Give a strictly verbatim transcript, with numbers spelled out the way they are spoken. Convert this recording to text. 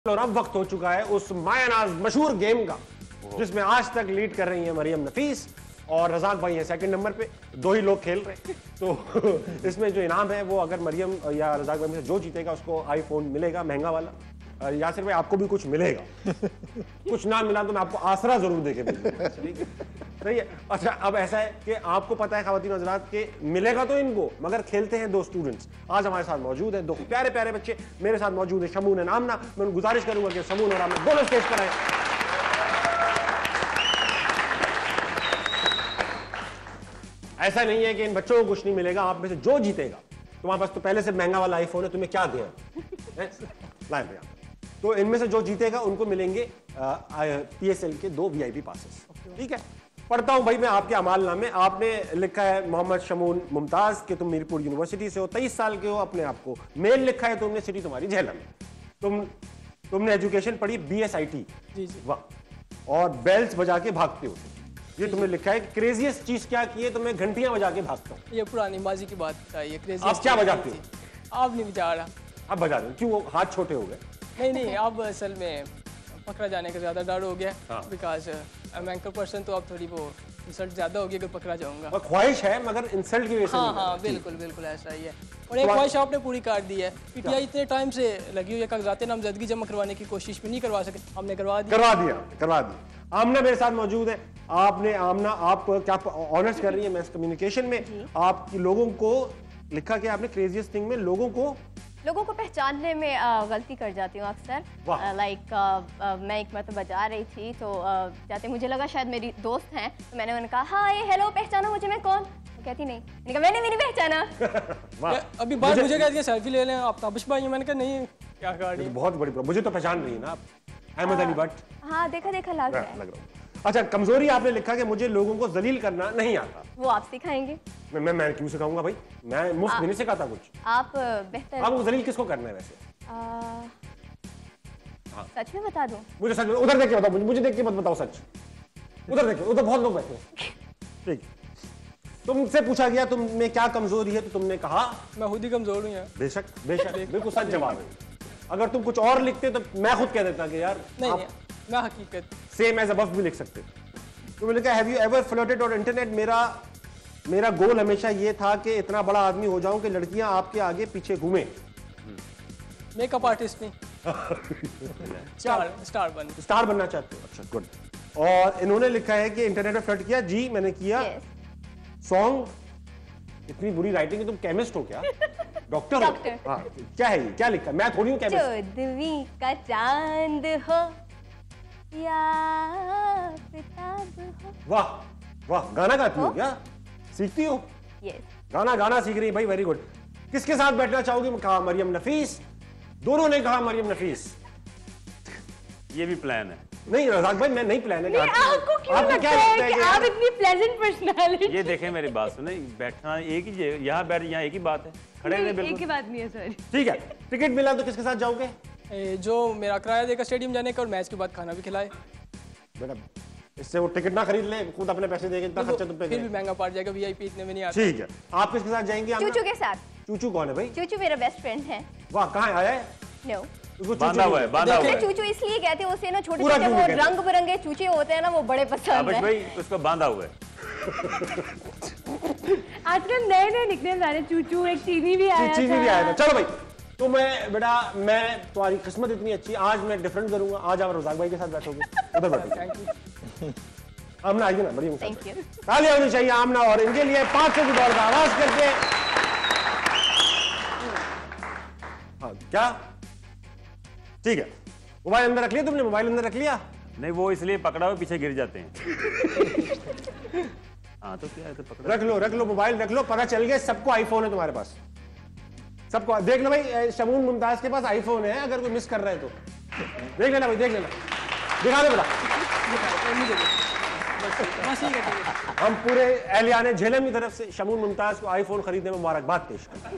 और अब वक्त हो चुका है उस मायानाज मशहूर गेम का जिसमें आज तक लीड कर रही है मरियम नफीस और रज़ाक भाई हैं सेकंड नंबर पे। दो ही लोग खेल रहे हैं तो इसमें जो इनाम है वो अगर मरियम या रज़ाक भाई में से जो जीतेगा उसको आईफोन मिलेगा महंगा वाला। यासिर भाई आपको भी कुछ मिलेगा, कुछ ना मिला तो मैं आपको आसरा जरूर देके मिलूंगा, ठीक है? सही है। अच्छा अब ऐसा है कि आपको पता है ख़वातीन हज़रात के मिलेगा तो इनको, मगर खेलते हैं दो स्टूडेंट्स आज हमारे साथ मौजूद हैं, दो प्यारे प्यारे बच्चे मेरे साथ मौजूद है, शमून और आमना। मैं उनको गुजारिश करूंगा कि शमून और आमना दोनों स्टेज पर आए। ऐसा नहीं है कि इन बच्चों को कुछ नहीं मिलेगा, आप में से जो जीतेगा तुम्हारे पास तो पहले से महंगा वाला आईफोन है, तुम्हें क्या दिया लाए भैया, तो इनमें से जो जीतेगा उनको मिलेंगे पीएसएल के दो वीआईपी पासेस, ठीक है? पढ़ता हूं भाई मैं आपके अमाल नामे। आपने लिखा है मोहम्मद शमून मुमताज कि तुम मीरपुर यूनिवर्सिटी से हो, तेईस साल के हो, अपने आप को मेल लिखा है, तुमने सिटी तुम्हारी झेलम है, तुम तुमने एजुकेशन पढ़ी बीएसआईटी, जी जी वाह, और बेल्स बजा के भागते हो, ये तुमने लिखा है। क्रेजियस्ट चीज क्या की है? तो मैं घंटियां बजा के भागता हूँ। ये पुरानी माजी की बात है। आप क्या बजाते हो? आप नहीं बजा रहा। अब बजा दो, क्यों हाथ छोटे हो गए? नहीं नहीं, अब असल में पकड़ा जाने का ज्यादा डर हो गया, because I am anchor person, तो अब थोड़ी वो इंसल्ट ज्यादा होगी अगर पकड़ा जाऊंगा। और ख्वाहिश है मगर इंसल्ट की वजह से हाँ हाँ बिल्कुल बिल्कुल ऐसा ही है। और एक ख्वाहिश आपने पूरी कर दी है। पीटीआई इतने टाइम से लगी हुई है, कागजात नामजदगी जमा करवाने की कोशिश भी नहीं करवा सके, हमने करवा दिया करवा दिया करवा दिया आमना मेरे साथ मौजूद है। आपने आमना आप क्या ऑनर्स कर रही है मैस कम्युनिकेशन में, आप लोगों को लिखा कि आपने क्रेजियस्ट थिंग में लोगों को लोगों को पहचानने में आ, गलती कर जाती हूँ अक्सर। लाइक मैं एक मतलब बजा रही थी तो आ, जाते मुझे लगा शायद मेरी दोस्त हैं, तो मैंने उन्हें कहा हाँ ये हेलो पहचाना मुझे, मैं कौन? तो कहती नहीं, मैंने कहा मैंने भी नहीं पहचाना। अभी बात मुझे कहती है सेल्फी ले लें आप ताबिश भाई, मैंने कहा नहीं क्या गाड़ी, बहुत बड़ी प्रॉब्लम। मुझे तो पहचान रही है ना आप, अहमद अली भट्ट। हाँ देखा देखा लग रहा है। अच्छा कमजोरी आपने लिखा कि मुझे लोगों को जलील करना नहीं आता, वो आप सिखाएंगे? मैं मैं, मैं क्यों सिखाऊंगा भाई, मैं मुफ्त भी नहीं सिखाता कुछ। आप बेहतर आपको जलील किसको करना है वैसे? आ, सच में बता दूं? मुझे सच उधर देख के बताओ, मुझे मुझे देख के मत बताओ सच, उधर देखो, उधर बहुत लोग बैठे हैं। ठीक, तुमसे पूछा गया तुम में क्या कमजोरी है तो तुमने कहा मैं खुद ही कमजोर हूँ यार। बेशक बेशक बिल्कुल सच जवाब है। अगर तुम कुछ और लिखते तो मैं खुद कह देता कि यार नहीं, नहीं मैं हकीकत सेम एज अबव भी लिख सकते। तुमने लिखा have you ever flirted on internet, मेरा मेरा गोल हमेशा ये था कि इतना बड़ा आदमी हो जाऊं कि लड़कियां आपके आगे पीछे घूमें। मेकअप आर्टिस्ट नहीं स्टार स्टार बन स्टार बनना चाहते हो? अच्छा गुड। और इन्होंने लिखा है कि इंटरनेट पे फ्लर्ट किया, जी मैंने किया। सॉन्ग, इतनी बुरी राइटिंग है, तुम केमिस्ट हो क्या? डॉक्टर हो? हाँ क्या है ये, क्या लिखा? मैं थोड़ी हूँ केमिस्ट। चौदहवीं का चांद हो या किताब हो। वाह वाह, गाना गाती हो क्या? सीखती हो? यस। गाना गाना सीख रही है भाई, वेरी गुड। किसके साथ बैठना चाहोगी? कहा मरियम नफीस, दोनों ने कहा मरियम नफीस। ये भी प्लान है? नहीं रज़ाक भाई मैं नहीं प्लान है। नहीं, आपको क्यों लगता है कि आप इतनी प्लेजेंट पर्सनालिटी? ये देखें मेरी बात सुने, बैठना एक ही, यहाँ बैठ यहाँ एक ही बात है, खड़े हैं बिल्कुल एक ही बात नहीं है सर। ठीक है, टिकट मिला तो किसके साथ जाओगे? जो मेरा किराया देगा स्टेडियम जाने का और मैच के बाद खाना भी खिलाए। बेटा इससे वो टिकट ना खरीद ले, खुद अपने पैसे देके इतना खर्चा तुम पे फिर भी महंगा पड़ जाएगा, वीआईपी इतने में नहीं आता। ठीक है, आप किसके साथ जाएंगे? चूचू के साथ। चूचू कौन है भाई? चूचू मेरा बेस्ट फ्रेंड है। वाह, कहाँ आया है? नो बांधा हुआ है, बांधा हुआ है। चूचू इसलिए कहते हैं, उसे ना छोटे छोटे वो रंग बिरंगे चूचे होते हैं ना, वो बड़े पसंद है। भाई उसको बांधा हुआ है। आजकल नए नए निकनेम आ रहे, चूचू, एक चीनी भी आया था। चीनी भी आया था। चलो भाई, तो मैं बेटा मैं तुम्हारी किस्मत इतनी अच्छी, आज मैं डिफरेंट करूंगा, आज आप रज़ाक भाई के साथ बैठोगे, उधर बैठोगे। आमना आइए ना, बढ़िया। Thank you. तालियां होनी चाहिए आमना और इनके लिए पांच सौ की दौड़ का आवाज करके। हाँ क्या ठीक है, मोबाइल अंदर रख लिया तुमने? मोबाइल अंदर रख लिया? नहीं वो इसलिए पकड़ा हुआ पीछे गिर जाते हैं। हाँ तो क्या है, तो पकड़ा। रख लो रख लो मोबाइल रख लो, पता चल गया सबको आईफोन है तुम्हारे पास, सबको। देख लो भाई, शमून मुमताज के पास आईफोन है, अगर कोई मिस कर रहा है तो देख लेना भाई, देख लेना, दिखा दे बेटा। हम पूरे एहलियाने झेलम की तरफ से शमून मुमताज को आईफोन खरीदने में मुबारकबाद पेश करते हैं।